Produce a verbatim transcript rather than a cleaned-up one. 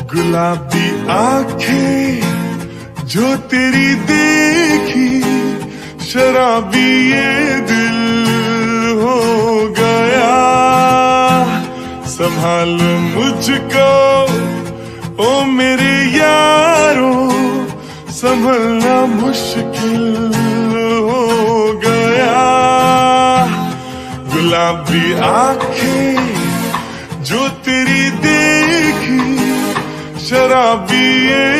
गुलाबी आंखें जो तेरी देखी, शराबी ये दिल हो गया। संभाल मुझको ओ मेरे यारो, संभलना मुश्किल हो गया। गुलाबी आंखें जो तेरी देखी, शराबी ये